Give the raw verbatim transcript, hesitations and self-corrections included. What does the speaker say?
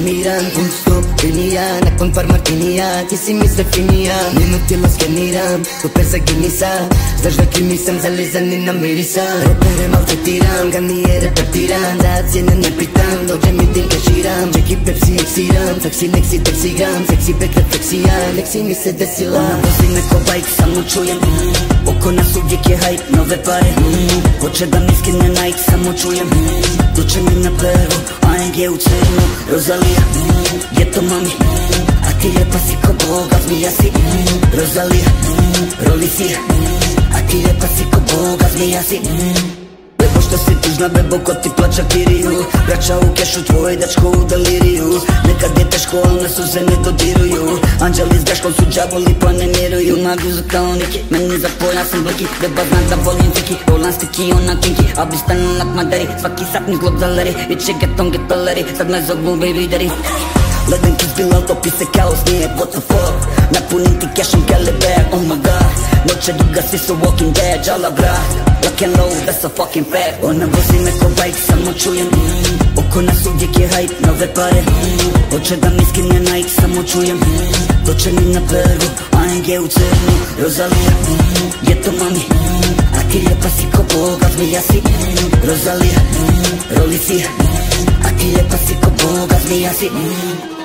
miran. Justo venía nakon par martinija, ti si mi sve finija. Njeno tijelo skeniram, ko perzaginisa. Znaš da ti nisam zalizan i na mirisa. Repere maltretiram, ga nije repetiram. Da cijene ne pitam, dođe mi din kaširam. Čeki pepsi iksiram, taksi nek si toksigram. Seksi bek refleksija, nek si mi se desila. Ona vozi neko bajk, samo čujem oko nas uvijek je hype, nove pare hoće da mi skine Nike, samo čujem doće mi na prvo, A N G u crnu. Rozalija, geto mami, a ti lijepa si ko Boga, zmija si. Rozalija, roli si, a ti lijepa si ko Boga, zmija si. Lepo što si tužna bebo ko ti plaća kiriju. Braća u kešu, tvoj dečko u deliriju. Nekad je teško, al ne suze ne dodiruju. Anđeli s gaškom su džavoli pa ne miruju. Naguzu kao Niki, meni za poja sam bliki. Beba zna da volim fiki, volan stiki ona kinki. A bi stanu nak madari, svaki sat mi zlob zaleri. Viće geton getoleri, sad me zovu baby daddy. Ledenki zbila, topi se kao snijeg, what the fuck. Napunim ti cashom Caliber, oh my god. Noće duga, svi su walking dead, džala bra. Rock and roll, that's a fucking fact. Ona vozi neko bajk, samo čujem oko nas uvijek je hype, nove pare hoće da mi skine Nike, samo čujem doće mi na prvu, A N G u crnu. Rozalija, geto mami, a ti lijepa si ko Boga, zmija si. Rozalija, roli si, a ti lijepa si ko Boga, zmija si.